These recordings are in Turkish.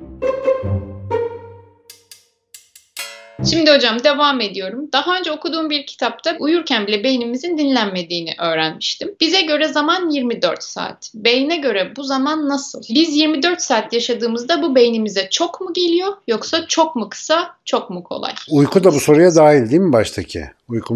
Şimdi hocam devam ediyorum. Daha önce okuduğum bir kitapta uyurken bile beynimizin dinlenmediğini öğrenmiştim. Bize göre zaman 24 saat. Beyne göre bu zaman nasıl? Biz 24 saat yaşadığımızda bu beynimize çok mu geliyor yoksa çok mu kısa, çok mu kolay? Uyku da bu soruya dahil değil mi baştaki?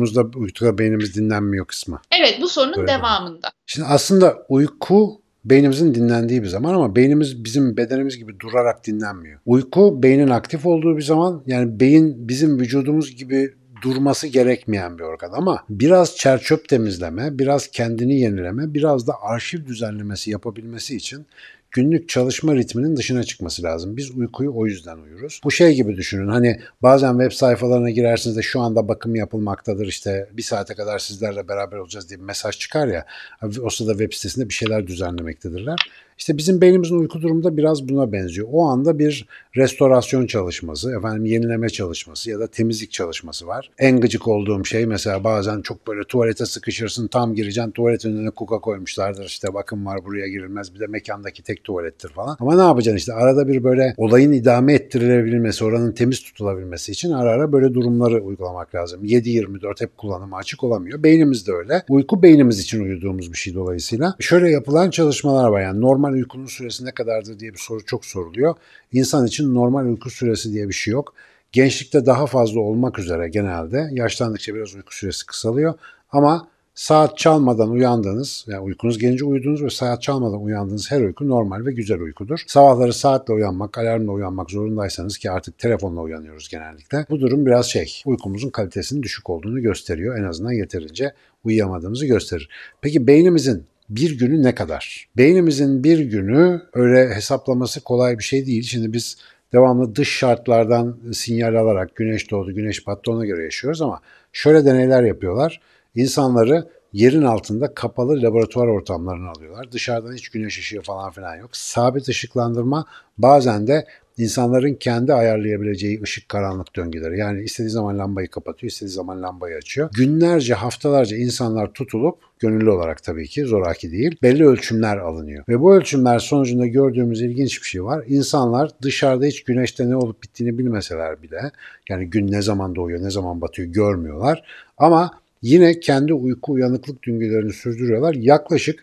Uykuda beynimiz dinlenmiyor kısmı. Evet, bu sorunun Öyle. devamında. Şimdi aslında uyku beynimizin dinlendiği bir zaman ama beynimiz bizim bedenimiz gibi durarak dinlenmiyor. Uyku beynin aktif olduğu bir zaman, yani beyin bizim vücudumuz gibi durması gerekmeyen bir organ ama biraz çerçöp temizleme, biraz kendini yenileme, biraz da arşiv düzenlemesi yapabilmesi için günlük çalışma ritminin dışına çıkması lazım. Biz uykuyu o yüzden uyuruz. Bu şey gibi düşünün, hani bazen web sayfalarına girersiniz de şu anda bakım yapılmaktadır, işte bir saate kadar sizlerle beraber olacağız diye bir mesaj çıkar ya, o sırada web sitesinde bir şeyler düzenlemektedirler. İşte bizim beynimizin uyku durumu da biraz buna benziyor. O anda bir restorasyon çalışması, yenileme çalışması ya da temizlik çalışması var. En gıcık olduğum şey mesela bazen çok böyle tuvalete sıkışırsın, tam gireceksin, tuvaletin önüne kuka koymuşlardır, işte bakım var buraya girilmez, bir de mekandaki tek tuvalettir falan. Ama ne yapacaksın, işte arada bir böyle olayın idame ettirilebilmesi, oranın temiz tutulabilmesi için ara ara böyle durumları uygulamak lazım. 7/24 hep kullanıma açık olamıyor. Beynimiz de öyle. Uyku beynimiz için uyuduğumuz bir şey dolayısıyla. Şöyle yapılan çalışmalar var, yani normal uykunun süresi ne kadardır diye bir soru çok soruluyor. İnsan için normal uyku süresi diye bir şey yok. Gençlikte daha fazla olmak üzere genelde, yaşlandıkça biraz uyku süresi kısalıyor. Ama saat çalmadan uyandığınız, yani uykunuz gelince uyuduğunuz ve saat çalmadan uyandığınız her uyku normal ve güzel uykudur. Sabahları saatle uyanmak, alarmla uyanmak zorundaysanız, ki artık telefonla uyanıyoruz genellikle, bu durum biraz uykumuzun kalitesinin düşük olduğunu gösteriyor. En azından yeterince uyuyamadığımızı gösterir. Peki beynimizin bir günü ne kadar? Beynimizin bir günü öyle hesaplaması kolay bir şey değil. Şimdi biz devamlı dış şartlardan sinyal alarak güneş doğdu, güneş battı ona göre yaşıyoruz ama şöyle deneyler yapıyorlar. İnsanları yerin altında kapalı laboratuvar ortamlarına alıyorlar. Dışarıdan hiç güneş ışığı falan filan yok. Sabit ışıklandırma, bazen de insanların kendi ayarlayabileceği ışık karanlık döngüleri. Yani istediği zaman lambayı kapatıyor, istediği zaman lambayı açıyor. Günlerce, haftalarca insanlar tutulup, gönüllü olarak tabii ki, zoraki değil, belli ölçümler alınıyor. Ve bu ölçümler sonucunda gördüğümüz ilginç bir şey var. İnsanlar dışarıda hiç güneşte ne olup bittiğini bilmeseler bile, yani gün ne zaman doğuyor, ne zaman batıyor görmüyorlar. Ama yine kendi uyku uyanıklık döngülerini sürdürüyorlar. Yaklaşık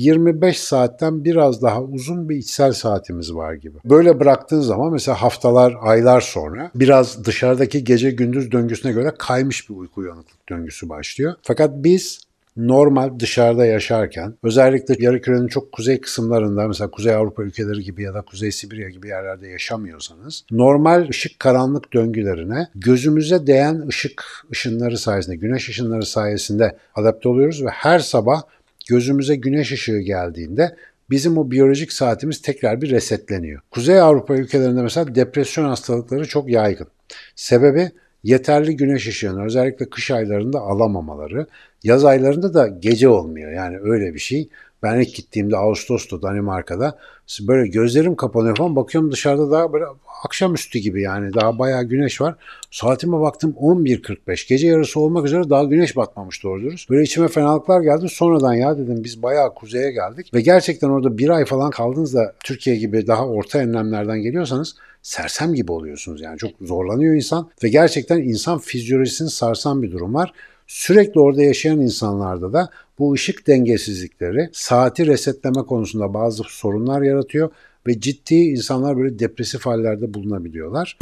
25 saatten biraz daha uzun bir içsel saatimiz var gibi. Böyle bıraktığın zaman mesela haftalar, aylar sonra biraz dışarıdaki gece gündüz döngüsüne göre kaymış bir uyku uyanıklık döngüsü başlıyor. Fakat biz normal dışarıda yaşarken, özellikle yarımkürenin çok kuzey kısımlarında, mesela Kuzey Avrupa ülkeleri gibi ya da Kuzey Sibirya gibi yerlerde yaşamıyorsanız, normal ışık karanlık döngülerine gözümüze değen ışınları sayesinde, güneş ışınları sayesinde adapte oluyoruz ve her sabah gözümüze güneş ışığı geldiğinde bizim o biyolojik saatimiz tekrar bir resetleniyor. Kuzey Avrupa ülkelerinde mesela depresyon hastalıkları çok yaygın. Sebebi yeterli güneş ışığını özellikle kış aylarında alamamaları. Yaz aylarında da gece olmuyor, yani öyle bir şey. Ben ilk gittiğimde Ağustos'ta Danimarka'da böyle gözlerim kapanıyor falan, bakıyorum dışarıda daha böyle akşamüstü gibi, yani daha bayağı güneş var. Saatime baktım 11:45, gece yarısı olmak üzere, daha güneş batmamış doğru dürüst. Böyle içime fenalıklar geldi. Sonradan ya dedim, biz bayağı kuzeye geldik ve gerçekten orada bir ay falan kaldığınızda, Türkiye gibi daha orta enlemlerden geliyorsanız sersem gibi oluyorsunuz, yani çok zorlanıyor insan ve gerçekten insan fizyolojisini sarsan bir durum var. Sürekli orada yaşayan insanlarda da bu ışık dengesizlikleri saati resetleme konusunda bazı sorunlar yaratıyor ve ciddi insanlar böyle depresif hallerde bulunabiliyorlar.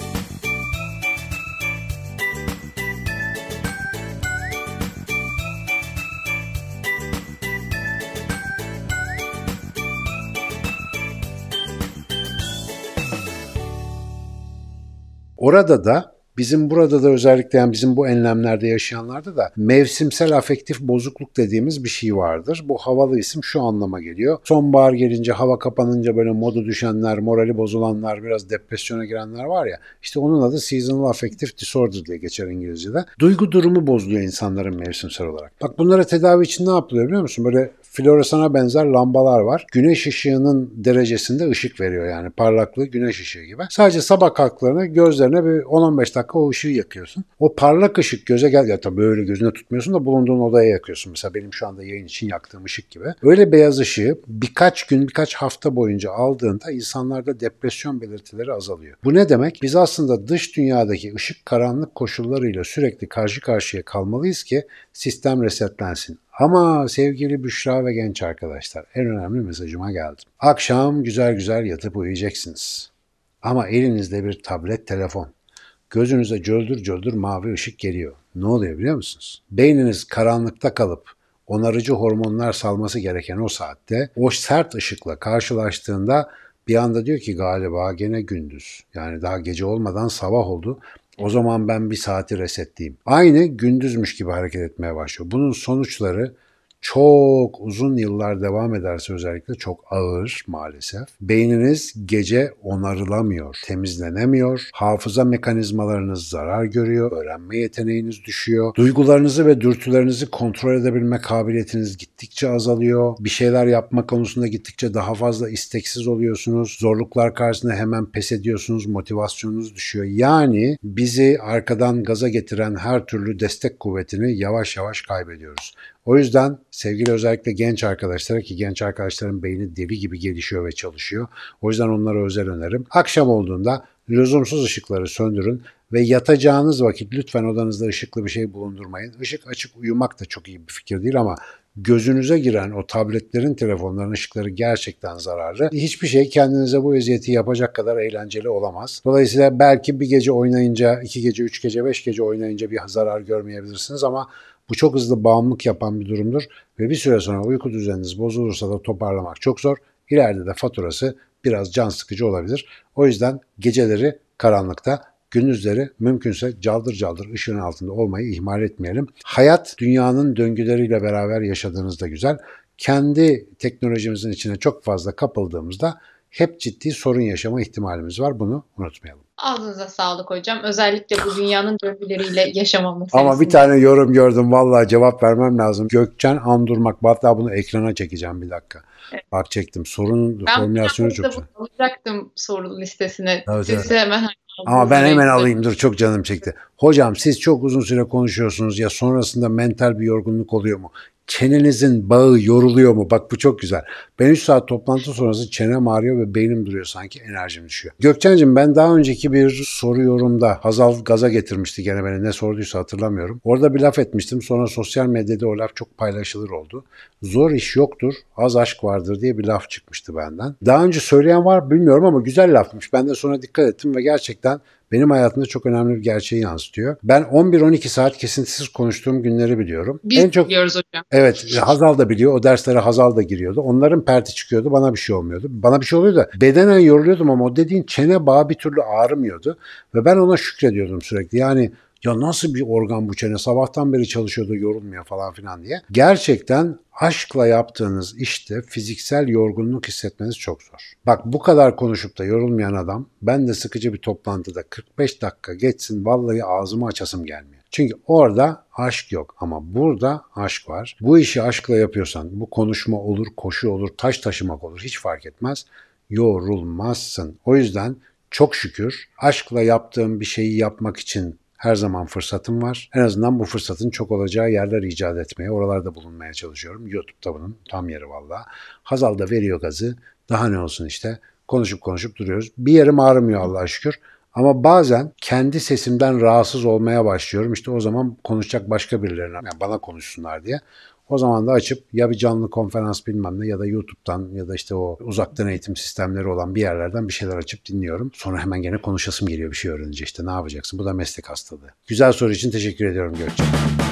Orada da burada da özellikle, yani bizim bu enlemlerde yaşayanlarda da mevsimsel afektif bozukluk dediğimiz bir şey vardır. Bu havalı isim şu anlama geliyor. Sonbahar gelince, hava kapanınca böyle modu düşenler, morali bozulanlar, biraz depresyona girenler var ya, işte onun adı seasonal affective disorder diye geçer İngilizce'de. Duygu durumu bozuluyor insanların mevsimsel olarak. Bak, bunlara tedavi için ne yapılıyor biliyor musun? Böyle floresana benzer lambalar var. Güneş ışığının derecesinde ışık veriyor yani parlaklığı güneş ışığı gibi. Sadece sabah kalktıklarında gözlerine bir 10-15 dakika o ışığı yakıyorsun. O parlak ışık göze gel ya tabii böyle gözüne tutmuyorsun da bulunduğun odaya yakıyorsun. Mesela benim şu anda yayın için yaktığım ışık gibi. Öyle beyaz ışığı birkaç gün, birkaç hafta boyunca aldığında insanlarda depresyon belirtileri azalıyor. Bu ne demek? Biz aslında dış dünyadaki ışık karanlık koşullarıyla sürekli karşı karşıya kalmalıyız ki sistem resetlensin. Ama sevgili Büşra ve genç arkadaşlar, en önemli mesajıma geldim. Akşam güzel güzel yatıp uyuyacaksınız. Ama elinizde bir tablet telefon. Gözünüze cöldür cöldür mavi ışık geliyor. Ne oluyor biliyor musunuz? Beyniniz karanlıkta kalıp onarıcı hormonlar salması gereken o saatte o sert ışıkla karşılaştığında bir anda diyor ki galiba gene gündüz. Yani daha gece olmadan sabah oldu. O zaman ben bir saati resetleyeyim. Aynı gündüzmüş gibi hareket etmeye başlıyor. Bunun sonuçları çok uzun yıllar devam ederse özellikle çok ağır maalesef. Beyniniz gece onarılamıyor, temizlenemiyor, hafıza mekanizmalarınız zarar görüyor, öğrenme yeteneğiniz düşüyor, duygularınızı ve dürtülerinizi kontrol edebilme kabiliyetiniz gittikçe azalıyor, bir şeyler yapma konusunda gittikçe daha fazla isteksiz oluyorsunuz, zorluklar karşısında hemen pes ediyorsunuz, motivasyonunuz düşüyor. Yani bizi arkadan gaza getiren her türlü destek kuvvetini yavaş yavaş kaybediyoruz. O yüzden sevgili özellikle genç arkadaşlara ki genç arkadaşların beyni deli gibi gelişiyor ve çalışıyor. O yüzden onlara özel önerim. Akşam olduğunda lüzumsuz ışıkları söndürün ve yatacağınız vakit lütfen odanızda ışıklı bir şey bulundurmayın. Işık açık uyumak da çok iyi bir fikir değil ama gözünüze giren o tabletlerin, telefonların ışıkları gerçekten zararlı. Hiçbir şey kendinize bu eziyeti yapacak kadar eğlenceli olamaz. Dolayısıyla belki bir gece oynayınca, 2 gece, 3 gece, 5 gece oynayınca bir zarar görmeyebilirsiniz ama bu çok hızlı bağımlılık yapan bir durumdur ve bir süre sonra uyku düzeniniz bozulursa da toparlamak çok zor. İleride de faturası biraz can sıkıcı olabilir. O yüzden geceleri karanlıkta, gündüzleri mümkünse caldır caldır ışığın altında olmayı ihmal etmeyelim. Hayat dünyanın döngüleriyle beraber yaşadığınızda güzel. Kendi teknolojimizin içine çok fazla kapıldığımızda hep ciddi sorun yaşama ihtimalimiz var. Bunu unutmayalım. Ağzınıza sağlık hocam. Özellikle bu dünyanın döngüleriyle yaşama meselesinde. Ama bir tane yorum gördüm. Vallahi cevap vermem lazım. Gökçen Andurmak. Hatta bunu ekrana çekeceğim bir dakika. Evet. Bak çektim. Sorunun formülasyonu çok güzel. Ben alacaktım soru listesine. Evet, Siz evet. hemen ama ben hemen alayım. Dur çok canım çekti. Hocam siz çok uzun süre konuşuyorsunuz ya sonrasında mental bir yorgunluk oluyor mu? Çenenizin bağı yoruluyor mu? Bak bu çok güzel. Ben 3 saat toplantı sonrası çenem ağrıyor ve beynim duruyor sanki enerjim düşüyor. Gökçen'cim ben daha önceki bir soru yorumda Hazal gaza getirmişti gene beni ne sorduysa hatırlamıyorum. Orada bir laf etmiştim sonra sosyal medyada o laf çok paylaşılır oldu. Zor iş yoktur az aşk vardır diye bir laf çıkmıştı benden. Daha önce söyleyen var bilmiyorum ama güzel lafmış. Ben de sonra dikkat ettim ve gerçekten benim hayatımda çok önemli bir gerçeği yansıtıyor. Ben 11-12 saat kesintisiz konuştuğum günleri biliyorum. Biz en çok biliyoruz hocam. Evet, Hazal da biliyor. O derslere Hazal da giriyordu. Onların perti çıkıyordu. Bana bir şey olmuyordu. Bana bir şey oluyordu da bedenen yoruluyordum ama o dediğin çene bağı bir türlü ağrımıyordu. Ve ben ona şükrediyordum sürekli. Yani ya nasıl bir organ bu çene? Sabahtan beri çalışıyordu, yorulmuyor falan filan diye. Gerçekten aşkla yaptığınız işte fiziksel yorgunluk hissetmeniz çok zor. Bak bu kadar konuşup da yorulmayan adam ben de sıkıcı bir toplantıda 45 dakika geçsin vallahi ağzımı açasım gelmiyor. Çünkü orada aşk yok ama burada aşk var. Bu işi aşkla yapıyorsan bu konuşma olur, koşu olur, taş taşımak olur hiç fark etmez. Yorulmazsın. O yüzden çok şükür aşkla yaptığım bir şeyi yapmak için her zaman fırsatım var. En azından bu fırsatın çok olacağı yerler icat etmeye, oralarda bulunmaya çalışıyorum. YouTube'da bunun tam yeri valla. Hazal da veriyor gazı. Daha ne olsun işte. Konuşup duruyoruz. Bir yerim ağrımıyor Allah'a şükür. Ama bazen kendi sesimden rahatsız olmaya başlıyorum. İşte o zaman konuşacak başka birilerine, yani bana konuşsunlar diye. O zaman da açıp ya bir canlı konferans bilmem ne ya da YouTube'dan ya da işte o uzaktan eğitim sistemleri olan bir yerlerden bir şeyler açıp dinliyorum. Sonra hemen gene konuşasım geliyor bir şey öğrenince işte ne yapacaksın? Bu da meslek hastalığı. Güzel soru için teşekkür ediyorum Gökçe.